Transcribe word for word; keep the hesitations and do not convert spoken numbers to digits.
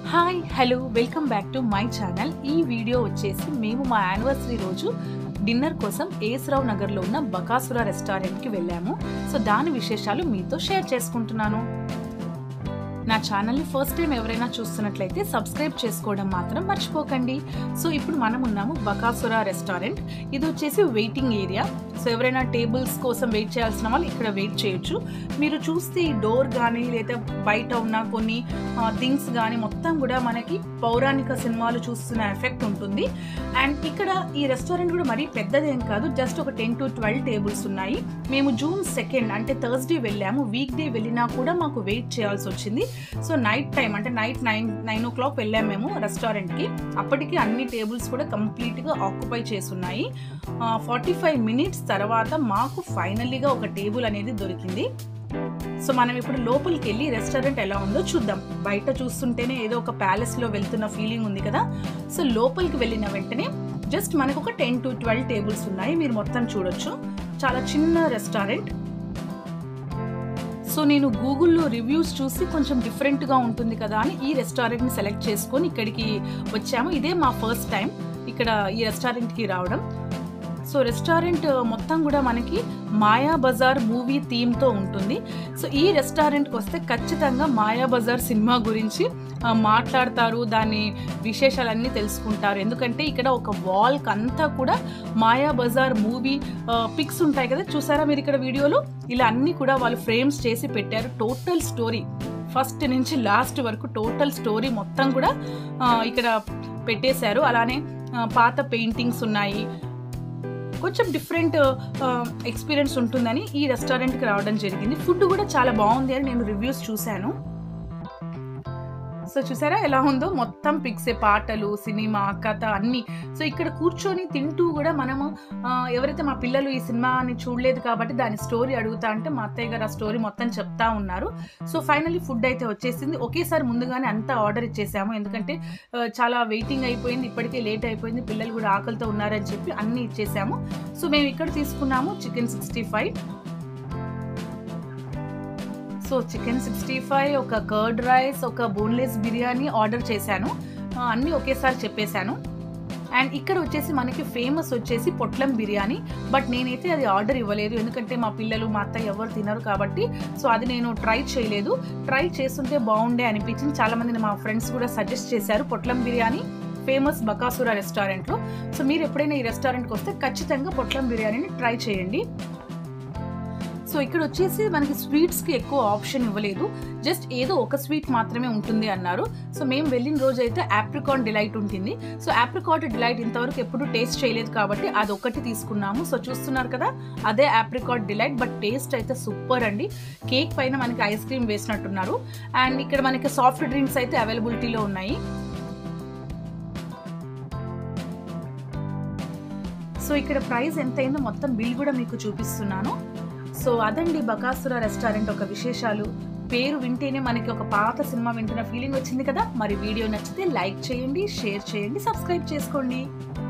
Hi hello welcome back to my channel. ఈ video వచ్చేసి మేము మా యానివర్సరీ రోజు డిన్నర్ కోసం ఏస్రావ్ నగర్లో ఉన్న బకాసుర రెస్టారెంట్కి వెళ్ళాము. సో దాని విశేషాలు మీతో షేర్ చేసుకుంటున్నాను. నా ఛానల్ని ఫస్ట్ టైం ఎవరైనా చూస్తున్నట్లయితే సబ్స్క్రైబ్ చేసుకోవడం మాత్రం మర్చిపోకండి. సో ఇప్పుడు మనం ఉన్నాము బకాసుర రెస్టారెంట్. ఇది వచ్చేసి వెయిటింగ్ ఏరియా. సో ఎవరైనా టేబుల్స్ కోసం వెయిట్ చేయాల్సిన వాళ్ళు ఇక్కడ వెయిట్ చేయొచ్చు. మీరు చూస్తే ఈ డోర్ కానీ లేదా బయట ఉన్న కొన్ని థింగ్స్ కానీ మొత్తం కూడా మనకి పౌరాణిక సినిమాలు చూస్తున్న ఎఫెక్ట్ ఉంటుంది. అండ్ ఇక్కడ ఈ రెస్టారెంట్ కూడా మరీ పెద్దదేం కాదు, జస్ట్ ఒక టెన్ టు ట్వెల్వ్ టేబుల్స్ ఉన్నాయి. మేము జూన్ సెకండ్ అంటే థర్స్డే వెళ్ళాము. వీక్ డే వెళ్ళినా కూడా మాకు వెయిట్ చేయాల్సి వచ్చింది. సో నైట్ టైం అంటే night nine nine o'clock వెళ్ళాము మేము రెస్టారెంట్కి. అప్పటికి అన్ని టేబుల్స్ కూడా కంప్లీట్గా ఆక్యుపై చేస్తున్నాయి. ఫార్టీ ఫైవ్ మినిట్స్ తర్వాత మాకు ఫైనల్లీగా ఒక టేబుల్ అనేది దొరికింది. సో మనం ఇప్పుడు లోపలికి వెళ్ళి రెస్టారెంట్ ఎలా ఉందో చూద్దాం. బయట చూస్తుంటేనే ఏదో ఒక ప్యాలెస్లో వెళ్తున్న ఫీలింగ్ ఉంది కదా. సో లోపలికి వెళ్ళిన వెంటనే జస్ట్ మనకు ఒక టెన్ టు ట్వెల్వ్ టేబుల్స్ ఉన్నాయి. మీరు మొత్తం చూడొచ్చు. చాలా చిన్న రెస్టారెంట్. సో నేను గూగుల్లో రివ్యూస్ చూసి కొంచెం డిఫరెంట్గా ఉంటుంది కదా అని ఈ రెస్టారెంట్ని సెలెక్ట్ చేసుకొని ఇక్కడికి వచ్చాము. ఇదే మా ఫస్ట్ టైం ఇక్కడ ఈ రెస్టారెంట్కి రావడం. సో రెస్టారెంట్ మొత్తం కూడా మనకి మాయా బజార్ మూవీ థీమ్తో ఉంటుంది. సో ఈ రెస్టారెంట్కి వస్తే ఖచ్చితంగా మాయా బజార్ సినిమా గురించి మాట్లాడతారు, దాని విశేషాలన్నీ తెలుసుకుంటారు. ఎందుకంటే ఇక్కడ ఒక వాల్కి అంతా కూడా మాయా బజార్ మూవీ పిక్స్ ఉంటాయి కదా, చూసారా మీరు ఇక్కడ వీడియోలో? ఇలా అన్నీ కూడా వాళ్ళు ఫ్రేమ్స్ చేసి పెట్టారు. టోటల్ స్టోరీ ఫస్ట్ నుంచి లాస్ట్ వరకు టోటల్ స్టోరీ మొత్తం కూడా ఇక్కడ పెట్టేశారు. అలానే పాత పెయింటింగ్స్ ఉన్నాయి. కొంచెం డిఫరెంట్ ఎక్స్పీరియన్స్ ఉంటుందని ఈ రెస్టారెంట్కి రావడం జరిగింది. ఫుడ్ కూడా చాలా బాగుంది అని నేను రివ్యూస్ చూశాను. సో చూసారా ఎలా ఉందో? మొత్తం పిక్సే, పాటలు, సినిమా, కథ అన్నీ. సో ఇక్కడ కూర్చొని తింటూ కూడా మనము ఎవరైతే మా పిల్లలు ఈ సినిమాని చూడలేదు కాబట్టి దాని స్టోరీ అడుగుతా అంటే మా అత్తయ్య గారు ఆ స్టోరీ మొత్తం చెప్తా ఉన్నారు. సో ఫైనల్లీ ఫుడ్ అయితే వచ్చేసింది. ఒకేసారి ముందుగానే అంతా ఆర్డర్ ఇచ్చేసాము, ఎందుకంటే చాలా వెయిటింగ్ అయిపోయింది, ఇప్పటికే లేట్ అయిపోయింది, పిల్లలు కూడా ఆకలితో ఉన్నారని చెప్పి అన్నీ ఇచ్చేసాము. సో మేము ఇక్కడ తీసుకున్నాము chicken sixty five so chicken sixty five ఒక కర్డ్ రైస్, ఒక బోన్లెస్ బిర్యానీ ఆర్డర్ చేశాను. అన్నీ ఒకేసారి చెప్పేశాను. అండ్ ఇక్కడ వచ్చేసి మనకి ఫేమస్ వచ్చేసి పొట్లం బిర్యానీ. బట్ నేనైతే అది ఆర్డర్ ఇవ్వలేదు, ఎందుకంటే మా పిల్లలు మా అత్త ఎవరు తినరు కాబట్టి. సో అది నేను ట్రై చేయలేదు. ట్రై చేస్తుంటే బాగుండే అనిపించింది. చాలామంది మా ఫ్రెండ్స్ కూడా సజెస్ట్ చేశారు పొట్లం బిర్యానీ ఫేమస్ బకాసుర రెస్టారెంట్లో. సో మీరు ఎప్పుడైనా ఈ రెస్టారెంట్కి వస్తే ఖచ్చితంగా పొట్లం బిర్యానీని ట్రై చేయండి. సో ఇక్కడ వచ్చేసి మనకి స్వీట్స్కి ఎక్కువ ఆప్షన్ ఇవ్వలేదు, జస్ట్ ఏదో ఒక స్వీట్ మాత్రమే ఉంటుంది అన్నారు. సో మేము వెళ్ళిన రోజు అయితే ఆప్రికాట్ డిలైట్ ఉంటుంది. సో ఆప్రికాట్ డిలైట్ ఇంతవరకు ఎప్పుడు టేస్ట్ చేయలేదు కాబట్టి అది ఒకటి తీసుకున్నాము. సో చూస్తున్నారు కదా, అదే ఆప్రికాట్ డిలైట్. బట్ టేస్ట్ అయితే సూపర్ అండి. కేక్ పైన మనకి ఐస్ క్రీమ్ వేసినట్టున్నారు. అండ్ ఇక్కడ మనకి సాఫ్ట్ డ్రింక్స్ అయితే అవైలబిలిటీలో ఉన్నాయి. సో ఇక్కడ ప్రైస్ ఎంత అయిందో మొత్తం బిల్ కూడా మీకు చూపిస్తున్నాను. సో అదండి బకాసుర రెస్టారెంట్ ఒక విశేషాలు. పేరు వింటేనే మనకి ఒక పాత సినిమా వింటున్న ఫీలింగ్ వచ్చింది కదా. మరి వీడియో నచ్చితే లైక్ చేయండి, షేర్ చేయండి, సబ్స్క్రైబ్ చేసుకోండి.